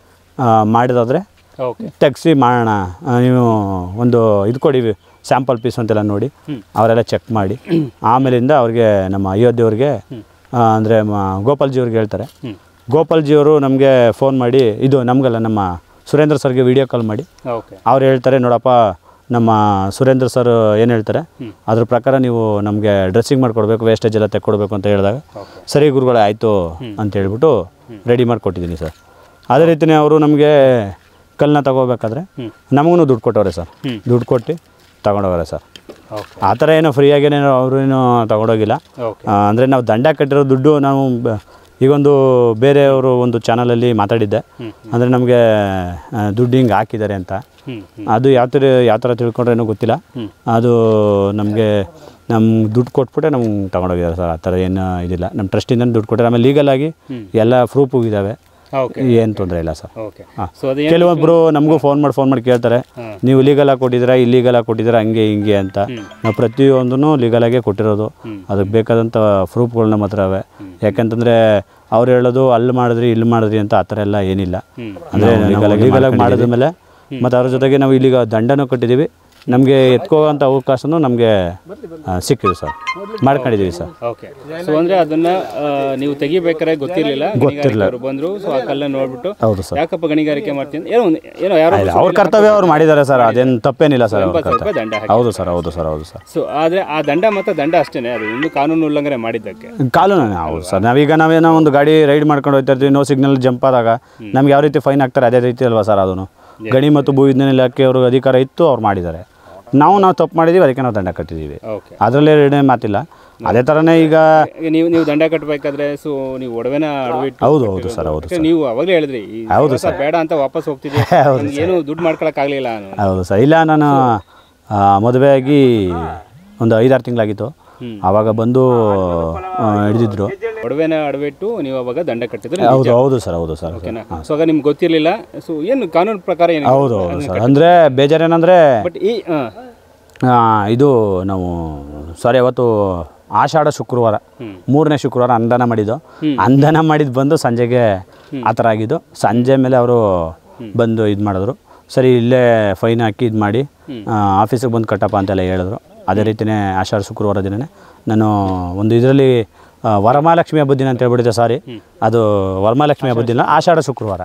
ಮಾಡಿದಾದರೆ ತೆಗ್ಸಿ ಮಾಡೋಣ, ನೀವು ಒಂದು ಇದು ಕೊಡಿ ಸ್ಯಾಂಪಲ್ ಪೀಸ್ ಅಂತೆಲ್ಲ ನೋಡಿ ಅವರೆಲ್ಲ ಚೆಕ್ ಮಾಡಿ ಆಮೇಲಿಂದ ಅವ್ರಿಗೆ ನಮ್ಮ ಅಯೋಧ್ಯೆಯವ್ರಿಗೆ ಅಂದರೆ ಗೋಪಾಲ್ಜಿಯವ್ರಿಗೆ ಹೇಳ್ತಾರೆ. ಗೋಪಾಲ್ಜಿಯವರು ನಮಗೆ ಫೋನ್ ಮಾಡಿ, ಇದು ನಮಗಲ್ಲ ನಮ್ಮ ಸುರೇಂದ್ರ ಸರ್ಗೆ ವಿಡಿಯೋ ಕಾಲ್ ಮಾಡಿ ಅವ್ರು ಹೇಳ್ತಾರೆ, ನೋಡಪ್ಪ ನಮ್ಮ ಸುರೇಂದ್ರ ಸರ್ ಏನು ಹೇಳ್ತಾರೆ ಅದ್ರ ಪ್ರಕಾರ ನೀವು ನಮಗೆ ಡ್ರೆಸ್ಸಿಂಗ್ ಮಾಡಿಕೊಡ್ಬೇಕು, ವೇಸ್ಟೇಜ್ ಎಲ್ಲ ತೆಕ್ಕೊಡ್ಬೇಕು ಅಂತ ಹೇಳಿದಾಗ ಸರಿ ಗುರುಗಳೇ ಆಯಿತು ಅಂತ ಹೇಳ್ಬಿಟ್ಟು ರೆಡಿ ಮಾಡಿಕೊಟ್ಟಿದ್ದೀನಿ ಸರ್. ಅದೇ ರೀತಿಯೇ ಅವರು ನಮಗೆ ಕಲ್ಲನ್ನ ತಗೋಬೇಕಾದ್ರೆ ನಮಗೂ ದುಡ್ಡು ಕೊಟ್ಟವ್ರೆ ಸರ್. ದುಡ್ಡು ಕೊಟ್ಟು ತಗೊಂಡೋಗ್ರೆ ಸರ್. ಆ ಥರ ಏನೋ ಫ್ರೀಯಾಗೇನೇನೋ ಅವರೇನು ತಗೊಂಡೋಗಿಲ್ಲ. ಅಂದರೆ ನಾವು ದಂಡ ಕಟ್ಟಿರೋ ದುಡ್ಡು ನಾವು ಈಗೊಂದು ಬೇರೆಯವರು ಒಂದು ಚಾನಲಲ್ಲಿ ಮಾತಾಡಿದ್ದೆ, ಅಂದರೆ ನಮಗೆ ದುಡ್ಡು ಹಿಂಗೆ ಹಾಕಿದ್ದಾರೆ ಅಂತ. ಅದು ಯಾವ ಥರ ತಿಳ್ಕೊಂಡ್ರೇನೋ ಗೊತ್ತಿಲ್ಲ. ಅದು ನಮಗೆ ದುಡ್ಡು ಕೊಟ್ಬಿಟ್ಟೆ ನಮ್ಗೆ ತಗೊಂಡೋಗಿದ್ದಾರೆ ಸರ್. ಆ ಥರ ಏನು ಇದಿಲ್ಲ, ನಮ್ಮ ಟ್ರಸ್ಟಿಂದ ದುಡ್ಡು ಕೊಟ್ಟರೆ. ಆಮೇಲೆ ಲೀಗಲಾಗಿ ಎಲ್ಲ ಪ್ರೂಫ್ ಇದ್ದಾವೆ, ಏನು ತೊಂದರೆ ಇಲ್ಲ ಸರ್. ಕೆಲವೊಬ್ಬರು ನಮಗೂ ಫೋನ್ ಮಾಡಿ ಕೇಳ್ತಾರೆ, ನೀವು ಲೀಗಲಾಗಿ ಕೊಟ್ಟಿದ್ದೀರಾ, ಇಲ್ಲೀಗಲಾಗಿ ಕೊಟ್ಟಿದ್ದೀರಾ, ಹಂಗೆ ಹಿಂಗೆ ಅಂತ. ನಾವು ಪ್ರತಿಯೊಂದೂ ಲೀಗಲಾಗೇ ಕೊಟ್ಟಿರೋದು. ಅದಕ್ಕೆ ಬೇಕಾದಂಥ ಪ್ರೂಫ್ಗಳು ನಮ್ಮ ಹತ್ರ ಅವೆ. ಯಾಕಂತಂದರೆ ಅವ್ರು ಹೇಳೋದು ಅಲ್ಲಿ ಮಾಡಿದ್ರಿ ಇಲ್ಲಿ ಮಾಡಿದ್ರಿ ಅಂತ ಆ ಥರ ಎಲ್ಲ ಏನಿಲ್ಲ. ಅಂದರೆ ಲೀಗಲಾಗಿ ಮಾಡಿದ್ಮೇಲೆ ಮತ್ತು ಅವ್ರ ಜೊತೆಗೆ ನಾವು ಇಲ್ಲಿಗ ದಂಡನೂ ಕಟ್ಟಿದ್ದೀವಿ, ನಮಗೆ ಎತ್ಕೋವಂಥ ಅವಕಾಶನೂ ನಮಗೆ ಸಿಕ್ಕಿದೆ ಸರ್, ಮಾಡ್ಕೊಂಡಿದ್ದೀವಿ ಸರ್. ಓಕೆ. ಸೊ ಅಂದರೆ ಅದನ್ನು ನೀವು ತೆಗಿಬೇಕಾದ್ರೆ ಗೊತ್ತಿರಲಿಲ್ಲ, ಬಂದರು, ಸೊ ಆ ಕಲ್ಲನ್ನು ನೋಡ್ಬಿಟ್ಟು ಹೌದು ಸರ್ ಯಾಕಪ್ಪ ಗಣಿಗಾರಿಕೆ ಮಾಡ್ತೀನಿ ಏನೋ ಯಾರೋ ಅವ್ರ ಕರ್ತವ್ಯ ಅವ್ರು ಮಾಡಿದ್ದಾರೆ ಸರ್, ಅದೇನು ತಪ್ಪೇನಿಲ್ಲ ಸರ್. ದಂಡ ಹೌದು ಸರ್, ಹೌದು ಸರ್, ಹೌದು ಸರ್. ಸೊ ಆದರೆ ಆ ದಂಡ ಮತ್ತು ದಂಡ ಅಷ್ಟೇ, ಅದು ಇನ್ನೂ ಕಾನೂನು ಉಲ್ಲಂಘನೆ ಮಾಡಿದ್ದಕ್ಕೆ ಕಾನೂನು. ಹೌದು ಸರ್, ನಾವೇನೋ ಒಂದು ಗಾಡಿ ರೈಡ್ ಮಾಡ್ಕೊಂಡು ಹೋಗ್ತಾ ಇರ್ತೀವಿ, ನೋ ಸಿಗ್ನಲ್ ಜಂಪ್ ಆದಾಗ ನಮ್ಗೆ ಯಾವ ರೀತಿ ಫೈನ್ ಹಾಕ್ತಾರೆ ಅದೇ ರೀತಿ ಅಲ್ವಾ ಸರ್. ಅದನ್ನು ಗಣಿ ಮತ್ತು ಭೂ ವಿಜ್ಞಾನ ಇಲಾಖೆಯವರು ಅಧಿಕಾರ ಇತ್ತು, ಅವ್ರು ಮಾಡಿದ್ದಾರೆ. ನಾವು ತಪ್ಪು ಮಾಡಿದ್ದೀವಿ, ಅದಕ್ಕೆ ನಾವು ದಂಡ ಕಟ್ಟಿದ್ದೀವಿ, ಅದರಲ್ಲಿ ಎರಡನೇ ಮಾತಿಲ್ಲ. ಅದೇ ಥರನೇ ಈಗ ನೀವು ದಂಡ ಕಟ್ಟಬೇಕಾದ್ರೆ ಸೊ ನೀವು ಒಡವೆನ ಅಡವಿಟ್ಟು. ಹೌದು ಹೌದು ಸರ್, ಹೌದು ಸರ್. ನೀವು ಅವಾಗಲೇ ಹೇಳಿದ್ರಿ ಹೌದು ಸರ್, ಬೇಡ ಅಂತ ವಾಪಸ್ ಹೋಗ್ತಿದ್ದೆ, ಏನು ದುಡ್ಡು ಮಾಡ್ಕೊಳಕ್ಕಾಗಲಿಲ್ಲ. ಹೌದು ಸರ್. ಇಲ್ಲ, ನಾನು ಮದುವೆಯಾಗಿ ಒಂದು 5-6 ತಿಂಗಳಾಗಿತ್ತು. ಆವಾಗ ಬಂದು ಹಿಡಿದಿದ್ರು, ಒಡವೆನ ಅಡವಿಟ್ಟು ನೀವು ಅವಾಗ ದಂಡ ಕಟ್ಟಿದ್ರೆ. ಹೌದು ಹೌದು ಸರ್, ಹೌದು ಸರ್. ಸೊ ಆಗ ನಿಮ್ಗೆ ಗೊತ್ತಿರಲಿಲ್ಲ, ಸೊ ಏನು ಕಾನೂನು ಪ್ರಕಾರ ಏನು. ಹೌದು ಹೌದು ಸರ್. ಅಂದರೆ ಬೇಜಾರೇನಂದರೆ ಬಟ್ ಇದು ನಾವು ಅವತ್ತು ಆಷಾಢ ಶುಕ್ರವಾರ 3ನೇ ಶುಕ್ರವಾರ ಅಂದಾನ ಮಾಡಿದ್ದು. ಅಂದಾನ ಮಾಡಿದ್ದು ಬಂದು ಸಂಜೆಗೆ ಆ ಥರ ಆಗಿದ್ದು. ಸಂಜೆ ಮೇಲೆ ಅವರು ಬಂದು ಇದು ಮಾಡಿದ್ರು, ಸರಿ ಇಲ್ಲೇ ಫೈನ್ ಹಾಕಿ ಇದು ಮಾಡಿ ಆಫೀಸಿಗೆ ಬಂದು ಕಟ್ಟಪ್ಪ ಅಂತೆಲ್ಲ ಹೇಳಿದ್ರು. ಅದೇ ರೀತಿಯೇ ಆಷಾಢ ಶುಕ್ರವಾರ ದಿನವೇ ನಾನು ಒಂದು ಇದರಲ್ಲಿ ವರಮಹಾಲಕ್ಷ್ಮಿ ಹಬ್ಬದ ದಿನ ಅಂತ ಹೇಳ್ಬಿಟ್ಟಿದ್ದೆ. ಸಾರಿ, ಅದು ವರಮಹಾಲಕ್ಷ್ಮಿ ಹಬ್ಬದ ದಿನ ಆಷಾಢ ಶುಕ್ರವಾರ,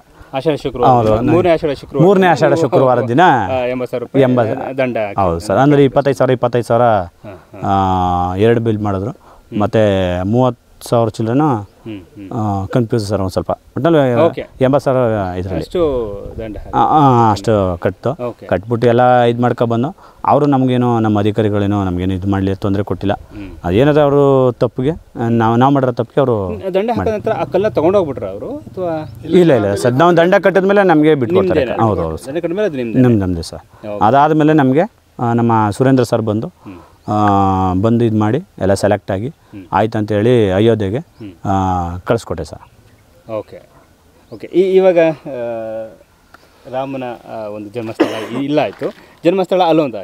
ಮೂರನೇ ಆಷಾಢ ಶುಕ್ರವಾರದ ದಿನ 80 ದಂಡ. ಹೌದು ಸರ್. ಅಂದರೆ 25,000 2 ಬಿಲ್ ಮಾಡಿದ್ರು, ಮತ್ತು 30,000 ಚಿಲ್ಲರೆನೂ ಕನ್ಫ್ಯೂಸ್ ಸರ್ ಒಂದು ಸ್ವಲ್ಪ. ಒಟ್ಟಲ್ಲಿ 80,000 ಇದರಲ್ಲಿ ಅಷ್ಟು ಕಟ್ಬಿಟ್ಟು ಎಲ್ಲ ಇದು ಮಾಡ್ಕೊಬಂದು. ಅವರು ನಮಗೇನೋ ನಮ್ಮ ಅಧಿಕಾರಿಗಳೇನೋ ನಮಗೇನು ಇದು ಮಾಡಲಿ ತೊಂದರೆ ಕೊಟ್ಟಿಲ್ಲ. ಅದೇನಾದ್ರೆ ಅವರು ತಪ್ಪಿಗೆ ನಾವು ಮಾಡಿರೋ ತಪ್ಪಿಗೆ ಅವರು ದಂಡ ಹಾಕಿದ ನಂತರ ಆ ಕಲ್ಲ ತೊಗೊಂಡೋಗ್ಬಿಟ್ರೆ ಅವರು ಅಥವಾ ಇಲ್ಲ ಸರ್, ನಾವು ದಂಡ ಕಟ್ಟಿದ್ಮೇಲೆ ನಮಗೆ ಬಿಟ್ಕೊಡ್ತಾರೆ. ಹೌದು ಹೌದು, ನಮ್ಮದೇ ಸರ್. ಅದಾದಮೇಲೆ ನಮಗೆ ನಮ್ಮ ಸುರೇಂದ್ರ ಸರ್ ಬಂದು ಇದು ಮಾಡಿ ಎಲ್ಲ ಸೆಲೆಕ್ಟ್ ಆಗಿ ಆಯ್ತು ಅಂತೇಳಿ ಅಯೋಧ್ಯೆಗೆ ಕಳಿಸ್ಕೊಟ್ಟೆ ಸರ್. Okay okay. ಇವಾಗ ರಾಮನ ಒಂದು ಜನ್ಮಸ್ಥಳ ಇಲ್ಲ ಆಯಿತು, ಜನ್ಮಸ್ಥಳ ಅಲ್ಲೊಂದು ಆಯಿತು.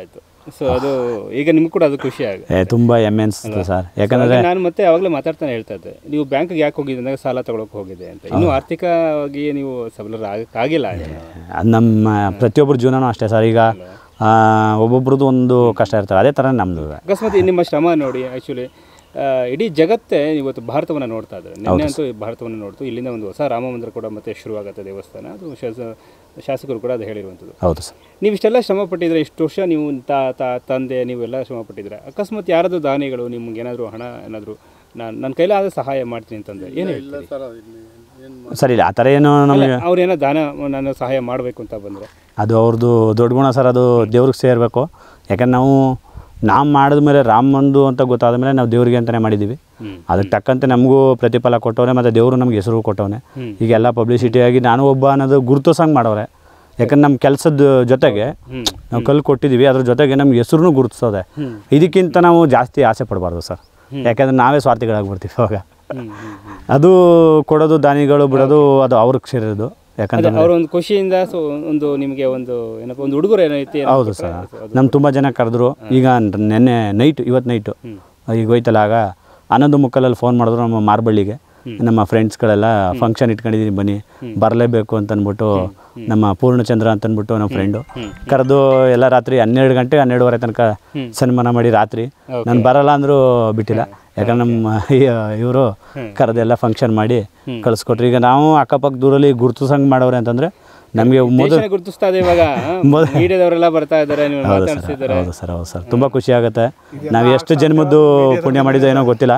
ಸೊ ಅದು ಈಗ ನಿಮ್ಗೆ ಕೂಡ ಅದು ಖುಷಿ ಆಗುತ್ತೆ. ತುಂಬ ಹೆಮ್ಮೆ ಅನಿಸುತ್ತೆ ಸರ್. ಯಾಕಂದರೆ ನಾನು ಮತ್ತೆ ಯಾವಾಗಲೂ ಮಾತಾಡ್ತಾನೆ ಹೇಳ್ತಾ ಇದ್ದೆ, ನೀವು ಬ್ಯಾಂಕ್ಗೆ ಯಾಕೆ ಹೋಗಿದ್ದೆ ಅಂದಾಗ ಸಾಲ ತೊಗೊಳಕ್ಕೆ ಹೋಗಿದೆ ಅಂತ. ಇನ್ನೂ ಆರ್ಥಿಕವಾಗಿ ನೀವು ಸಬಲರ ಆಗಿಲ್ಲ. ಅದು ನಮ್ಮ ಪ್ರತಿಯೊಬ್ಬರ ಜೀವನನೂ ಅಷ್ಟೇ ಸರ್. ಈಗ ಒಬ್ಬೊಬ್ರದ್ದು ಒಂದು ಕಷ್ಟ ಇರ್ತಾರೆ, ಅದೇ ಥರ ನಮ್ಮದು. ಅಕಸ್ಮಾತ್ ನಿಮ್ಮ ಶ್ರಮ ನೋಡಿ, ಆ್ಯಕ್ಚುಲಿ ಇಡೀ ಜಗತ್ತೇ ಇವತ್ತು ಭಾರತವನ್ನು ನೋಡ್ತಾ ಇದ್ದಾರೆ. ನಿನ್ನೆ ಅಂತೂ ಭಾರತವನ್ನು ನೋಡ್ತು. ಇಲ್ಲಿಂದ ಒಂದು ಹೊಸ ರಾಮ ಮಂದಿರ ಕೂಡ ಮತ್ತೆ ಶುರುವಾಗುತ್ತೆ, ದೇವಸ್ಥಾನ. ಅದು ಶಾಸಕರು ಕೂಡ ಅದು ಹೇಳಿರುವಂಥದ್ದು. ಹೌದು ಸರ್. ನೀವು ಇಷ್ಟೆಲ್ಲ ಶ್ರಮ ಪಟ್ಟಿದ್ರೆ, ಇಷ್ಟು ವರ್ಷ ನೀವು ತಂದೆ ನೀವೆಲ್ಲ ಶ್ರಮ ಪಟ್ಟಿದ್ರೆ, ಅಕಸ್ಮಾತ್ ಯಾರಾದರೂ ದಾನಿಗಳು ನಿಮ್ಗೆ ಏನಾದರೂ ಹಣ ಏನಾದರೂ ನನ್ನ ಕೈಲಾದ ಸಹಾಯ ಮಾಡ್ತೀನಿ ಅಂತಂದರೆ ಏನು ಹೇಳ್ತೀರಿ? ಸರ್ ಇಲ್ಲ, ಆ ಥರ ಏನು ನಮಗೆ ಅವ್ರೇನೋ ದಾನ ನಾನು ಸಹಾಯ ಮಾಡಬೇಕು ಅಂತ ಬಂದರೆ ಅದು ಅವ್ರದ್ದು ದೊಡ್ಡ ಗುಣ ಸರ್. ಅದು ದೇವ್ರಿಗೆ ಸೇರಬೇಕು. ಯಾಕಂದ್ರೆ ನಾವು ಮಾಡಿದ್ಮೇಲೆ ರಾಮಂದು ಅಂತ ಗೊತ್ತಾದ ಮೇಲೆ ನಾವು ದೇವ್ರಿಗೆ ಅಂತಲೇ ಮಾಡಿದ್ದೀವಿ. ಅದಕ್ಕೆ ತಕ್ಕಂತೆ ನಮಗೂ ಪ್ರತಿಫಲ ಕೊಟ್ಟವನೆ, ಮತ್ತು ದೇವರು ನಮ್ಗೆ ಹೆಸರು ಕೊಟ್ಟವನೆ. ಈಗ ಎಲ್ಲ ಪಬ್ಲಿಸಿಟಿಯಾಗಿ ನಾನು ಒಬ್ಬ ಅನ್ನೋದು ಗುರುತಿಸಂಗೆ ಮಾಡವ್ರೆ. ಯಾಕಂದ್ರೆ ನಮ್ಮ ಕೆಲಸದ ಜೊತೆಗೆ ನಾವು ಕಲ್ಲು ಕೊಟ್ಟಿದ್ದೀವಿ, ಅದ್ರ ಜೊತೆಗೆ ನಮ್ಗೆ ಹೆಸರು ಗುರುತಿಸೋದೆ. ಇದಕ್ಕಿಂತ ನಾವು ಜಾಸ್ತಿ ಆಸೆ ಪಡಬಾರ್ದು ಸರ್. ಯಾಕಂದರೆ ನಾವೇ ಸ್ವಾರ್ಥಿಗಳಾಗ್ಬಿಡ್ತೀವಿ ಅವಾಗ. ಅದು ಕೊಡೋದು, ದಾನಿಗಳು ಬಿಡೋದು, ಅದು ಅವ್ರಿಗೆ ಸೇರಿರೋದು. ಯಾಕಂದ್ರೆ ಅವ್ರ ಒಂದು ಖುಷಿಯಿಂದ ಒಂದು ನಿಮಗೆ ಒಂದು ಏನಪ್ಪ ಒಂದು ಹುಡುಗರು ಏನೈತಿ. ಹೌದು ಸರ್. ನಮ್ಮ ತುಂಬ ಜನ ಕರೆದ್ರು. ಈಗ ನೆನ್ನೆ ನೈಟು, ಇವತ್ತು ನೈಟು ಈಗ ಹೋಯ್ತಲ್ಲ, ಆಗ 11:30 ಫೋನ್ ಮಾಡಿದ್ರು ನಮ್ಮ ಮಾರ್ಬಳ್ಳಿಗೆ. ನಮ್ಮ ಫ್ರೆಂಡ್ಸ್ಗಳೆಲ್ಲ ಫಂಕ್ಷನ್ ಇಟ್ಕೊಂಡಿದ್ದೀನಿ ಬನ್ನಿ, ಬರಲೇಬೇಕು ಅಂತಂದ್ಬಿಟ್ಟು ನಮ್ಮ ಪೂರ್ಣಚಂದ್ರ ಅಂತಂದ್ಬಿಟ್ಟು ನಮ್ಮ ಫ್ರೆಂಡು ಕರೆದು ಎಲ್ಲ ರಾತ್ರಿ 12 ಗಂಟೆ 12:30 ತನಕ ಸನ್ಮಾನ ಮಾಡಿ ರಾತ್ರಿ ನಾನು ಬರಲ್ಲ ಅಂದರೂ ಬಿಟ್ಟಿಲ್ಲ. ಯಾಕಂದ್ರೆ ನಮ್ಮ ಇವರು ಕರೆದೆಲ್ಲ ಫಂಕ್ಷನ್ ಮಾಡಿ ಕಳಿಸ್ಕೊಟ್ರಿ. ಈಗ ನಾವು ಅಕ್ಕಪಕ್ಕ ದೂರಲ್ಲಿ ಗುರುತಿಸಂಗೆ ಮಾಡವ್ರೆ ಅಂತಂದರೆ ನಮಗೆ ಮೊದಲು ಗುರುತಿಸ್ತಾ ಇದೆ. ಇವಾಗ ಮೀಡಿಯಾದವರೆಲ್ಲ ಬರ್ತಾ ಇದ್ದಾರೆ. ಹೌದು ಸರ್, ಹೌದು ಸರ್. ತುಂಬ ಖುಷಿ ಆಗುತ್ತೆ. ನಾವು ಎಷ್ಟು ಜನ್ಮದ್ದು ಪುಣ್ಯ ಮಾಡಿದ್ದೋ ಏನೋ ಗೊತ್ತಿಲ್ಲ.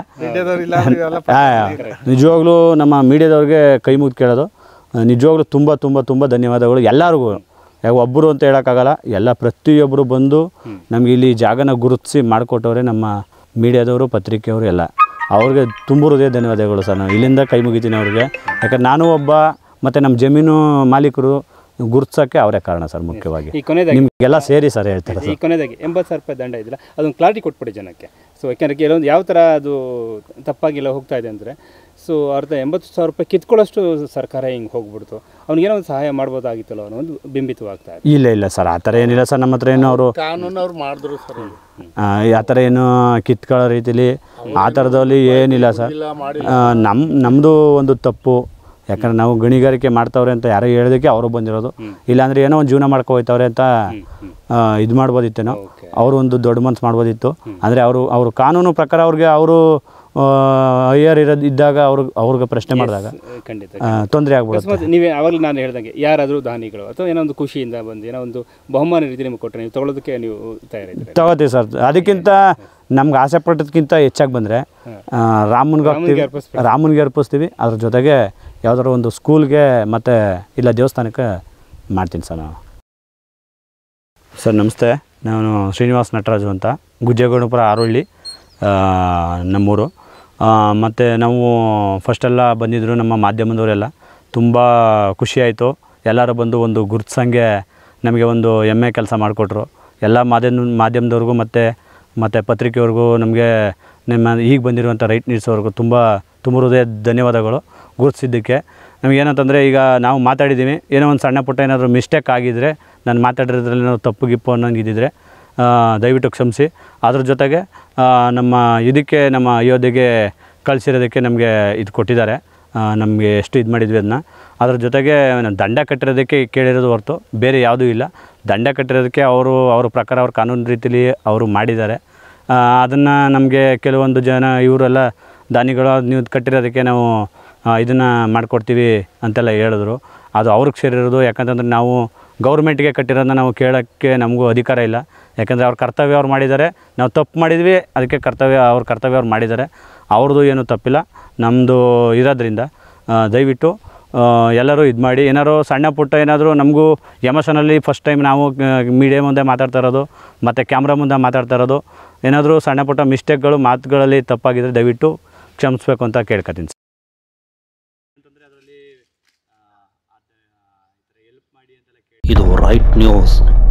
ನಿಜವಾಗ್ಲೂ ನಮ್ಮ ಮೀಡಿಯಾದವ್ರಿಗೆ ಕೈ ಮುಗಿದು ಕೇಳೋದು, ನಿಜವಾಗ್ಲೂ ತುಂಬ ತುಂಬ ತುಂಬ ಧನ್ಯವಾದಗಳು ಎಲ್ಲರಿಗೂ. ಯಾವ ಒಬ್ಬರು ಅಂತ ಹೇಳೋಕ್ಕಾಗಲ್ಲ, ಎಲ್ಲ ಪ್ರತಿಯೊಬ್ಬರು ಬಂದು ನಮಗೆ ಇಲ್ಲಿ ಜಾಗನ ಗುರುತಿಸಿ ಮಾಡಿಕೊಟ್ಟವ್ರೆ ನಮ್ಮ ಮೀಡಿಯಾದವರು, ಪತ್ರಿಕೆಯವರು ಎಲ್ಲ. ಅವ್ರಿಗೆ ತುಂಬ ಹೃದಯ ಧನ್ಯವಾದಗಳು ಸರ್. ನಾನು ಇಲ್ಲಿಂದ ಕೈ ಮುಗಿತೀನಿ ಅವ್ರಿಗೆ. ಯಾಕಂದ್ರೆ ನಾನು ಒಬ್ಬ, ಮತ್ತು ನಮ್ಮ ಜಮೀನು ಮಾಲೀಕರು ಗುರುತಿಸೋಕ್ಕೆ ಅವರೇ ಕಾರಣ ಸರ್ ಮುಖ್ಯವಾಗಿ. ಈ ಕೊನೆದಾಗಿ ನಿಮಗೆಲ್ಲ ಸೇರಿ ಸರ್ ಹೇಳ್ತಾರೆ. ಈ ಕೊನೆದಾಗಿ 80,000 ರೂಪಾಯಿ ದಂಡ ಇದಿಲ್ಲ, ಅದೊಂದು ಕ್ಲಾರಿಟಿ ಕೊಟ್ಬಿಡಿ ಜನಕ್ಕೆ. ಸೊ ಯಾಕೆಂದರೆ ಕೆಲವೊಂದು ಯಾವ ಥರ ಅದು ತಪ್ಪಾಗಿಲ್ಲ ಹೋಗ್ತಾ ಇದೆ ಅಂದರೆ, ಸೊ ಅರ್ಧ 80,000 ರೂಪಾಯಿ ಕಿತ್ಕೊಳ್ಳೋಷ್ಟು ಸರ್ಕಾರ ಹಿಂಗೆ ಹೋಗ್ಬಿಡ್ತು. ಅವ್ನಿಗೇನೋ ಒಂದು ಸಹಾಯ ಮಾಡ್ಬೋದಾಗಿತ್ತಲ್ಲ ಅನ್ನೋ ಒಂದು ಬಿಂಬಿತವಾಗ್ತಾ ಇದೆ. ಇಲ್ಲ ಸರ್, ಆ ಥರ ಏನಿಲ್ಲ ಸರ್. ನಮ್ಮ ಹತ್ರ ಏನು ಅವರು ಕಾನೂನವ್ರು ಮಾಡಿದ್ರು ಸರ್. ಆ ಥರ ಏನು ಕಿತ್ಕೊಳ್ಳೋ ರೀತಿಲಿ ಆ ಥರದಲ್ಲಿ ಏನಿಲ್ಲ ಸರ್. ನಮ್ಮದು ಒಂದು ತಪ್ಪು. ಯಾಕಂದ್ರೆ ನಾವು ಗಣಿಗಾರಿಕೆ ಮಾಡ್ತಾವ್ರೆ ಅಂತ ಯಾರೋ ಹೇಳೋದಕ್ಕೆ ಅವರು ಬಂದಿರೋದು. ಇಲ್ಲಾಂದರೆ ಏನೋ ಒಂದು ಜೀವನ ಮಾಡ್ಕೊ ಹೋಯ್ತವ್ರೆ ಅಂತ ಇದು ಮಾಡ್ಬೋದಿತ್ತೇನೋ. ಅವರು ಒಂದು ದೊಡ್ಡ ಮನ್ಸು ಮಾಡ್ಬೋದಿತ್ತು. ಅಂದರೆ ಅವರು ಕಾನೂನು ಪ್ರಕಾರ ಅವ್ರಿಗೆ ಅವರು ಹೈಯರ್ ಇದ್ದಾಗ ಅವ್ರಿಗೆ ಪ್ರಶ್ನೆ ಮಾಡಿದಾಗ ತೊಂದರೆ ಆಗ್ಬಿಡುತ್ತೆ. ನೀವೇ ಆವಾಗಲೂ ನಾನು ಹೇಳ್ದಂಗೆ ಯಾರಾದರೂ ದಾನಿಗಳು ಅಥವಾ ಏನೋ ಒಂದು ಖುಷಿಯಿಂದ ಬಂದು ಏನೋ ಒಂದು ಬಹುಮಾನ ರೀತಿ ನಿಮಗೆ ಕೊಟ್ಟರೆ ನೀವು ತೊಗೊಳೋದಕ್ಕೆ ನೀವು ತಯಾರಿದ್ದೀರಿ? ತಗೋತೀವಿ ಸರ್. ಅದಕ್ಕಿಂತ ನಮ್ಗೆ ಆಸೆ ಪಟ್ಟದಕ್ಕಿಂತ ಹೆಚ್ಚಾಗಿ ಬಂದರೆ ರಾಮನ್ಗೆ ಅರ್ಪಿಸ್ತೀವಿ. ಅದ್ರ ಜೊತೆಗೆ ಯಾವುದಾದ್ರು ಒಂದು ಸ್ಕೂಲ್ಗೆ ಮತ್ತು ಇಲ್ಲ ದೇವಸ್ಥಾನಕ್ಕೆ ಮಾಡ್ತೀನಿ ಸರ್ ನಾವು. ಸರ್ ನಮಸ್ತೆ, ನಾನು ಶ್ರೀನಿವಾಸ್ ನಟರಾಜು ಅಂತ, ಗುಜ್ಜೇಗೌಡಪುರ ಆರೋಳ್ಳಿ ನಮ್ಮೂರು. ಮತ್ತು ನಾವು ಫಸ್ಟೆಲ್ಲ ಬಂದಿದ್ದರು ನಮ್ಮ ಮಾಧ್ಯಮದವರೆಲ್ಲ. ತುಂಬ ಖುಷಿಯಾಯಿತು. ಎಲ್ಲರೂ ಬಂದು ಒಂದು ಗುರುತಿಸಂಗೆ ನಮಗೆ ಒಂದು ಹೆಮ್ಮೆ ಕೆಲಸ ಮಾಡಿಕೊಟ್ರು. ಎಲ್ಲ ಮಾಧ್ಯಮದವ್ರಿಗೂ ಮತ್ತು ಪತ್ರಿಕೆಯವ್ರಿಗೂ, ನಮಗೆ ನಿಮ್ಮ ಈಗ ಬಂದಿರುವಂಥ ರೈಟ್ ನ್ಯೂಸ್ ಅವ್ರಿಗೂ ತುಂಬ ಹೃದಯ ಧನ್ಯವಾದಗಳು ಗುರುತಿಸಿದ್ದಕ್ಕೆ. ನಮಗೇನಂತಂದರೆ, ಈಗ ನಾವು ಮಾತಾಡಿದ್ದೀವಿ, ಏನೋ ಒಂದು ಸಣ್ಣ ಪುಟ್ಟ ಏನಾದರೂ ಮಿಸ್ಟೇಕ್ ಆಗಿದ್ದರೆ, ನಾನು ಮಾತಾಡಿರೋದ್ರಲ್ಲಿ ನಾವು ತಪ್ಪು ಗಿಪ್ಪು ಅನ್ನೋಂಗಿದ್ದಿದ್ರೆ ದಯವಿಟ್ಟು ಕ್ಷಮಿಸಿ. ಅದ್ರ ಜೊತೆಗೆ ನಮ್ಮ ಇದಕ್ಕೆ ನಮ್ಮ ಅಯೋಧ್ಯೆಗೆ ಕಳಿಸಿರೋದಕ್ಕೆ ನಮಗೆ ಇದು ಕೊಟ್ಟಿದ್ದಾರೆ. ನಮಗೆ ಎಷ್ಟು ಇದು ಮಾಡಿದ್ವಿ ಅದನ್ನ. ಅದ್ರ ಜೊತೆಗೆ ದಂಡ ಕಟ್ಟಿರೋದಕ್ಕೆ ಕೇಳಿರೋದು ಹೊರತು ಬೇರೆ ಯಾವುದೂ ಇಲ್ಲ. ದಂಡ ಕಟ್ಟಿರೋದಕ್ಕೆ ಅವ್ರ ಪ್ರಕಾರ ಅವ್ರ ಕಾನೂನು ರೀತಿಲಿ ಅವರು ಮಾಡಿದ್ದಾರೆ. ಅದನ್ನು ನಮಗೆ ಕೆಲವೊಂದು ಜನ ಇವರೆಲ್ಲ ದಾನಿಗಳು ನೀವು ಕಟ್ಟಿರೋದಕ್ಕೆ ನಾವು ಇದನ್ನು ಮಾಡಿಕೊಡ್ತೀವಿ ಅಂತೆಲ್ಲ ಹೇಳಿದ್ರು. ಅದು ಅವ್ರಿಗೆ ಸೇರಿರೋದು. ಯಾಕಂತಂದರೆ ನಾವು ಗೌರ್ಮೆಂಟ್ಗೆ ಕಟ್ಟಿರೋದನ್ನ ನಾವು ಕೇಳೋಕ್ಕೆ ನಮಗೂ ಅಧಿಕಾರ ಇಲ್ಲ. ಯಾಕಂದರೆ ಅವ್ರ ಕರ್ತವ್ಯ ಅವ್ರು ಮಾಡಿದ್ದಾರೆ, ನಾವು ತಪ್ಪು ಮಾಡಿದ್ವಿ, ಅದಕ್ಕೆ ಅವ್ರ ಕರ್ತವ್ಯ ಅವ್ರು ಮಾಡಿದ್ದಾರೆ. ಅವ್ರದ್ದು ಏನೂ ತಪ್ಪಿಲ್ಲ, ನಮ್ಮದು ಇರೋದ್ರಿಂದ ದಯವಿಟ್ಟು ಎಲ್ಲರೂ ಇದು ಮಾಡಿ. ಏನಾದ್ರು ಸಣ್ಣ ಪುಟ್ಟ ಏನಾದರೂ ನಮಗೂ ಎಮೋಷನಲ್ಲಿ ಫಸ್ಟ್ ಟೈಮ್ ನಾವು ಮೀಡಿಯಾ ಮುಂದೆ ಮಾತಾಡ್ತಾ ಇರೋದು ಮತ್ತು ಕ್ಯಾಮ್ರಾ ಮುಂದೆ ಮಾತಾಡ್ತಾ ಇರೋದು, ಏನಾದರೂ ಸಣ್ಣ ಪುಟ್ಟ ಮಿಸ್ಟೇಕ್ಗಳು ಮಾತುಗಳಲ್ಲಿ ತಪ್ಪಾಗಿದ್ದರೆ ದಯವಿಟ್ಟು ಕ್ಷಮಿಸ್ಬೇಕು ಅಂತ ಕೇಳ್ಕೊತೀನಿ. ಇದು ರೈಟ್ ನ್ಯೂಸ್.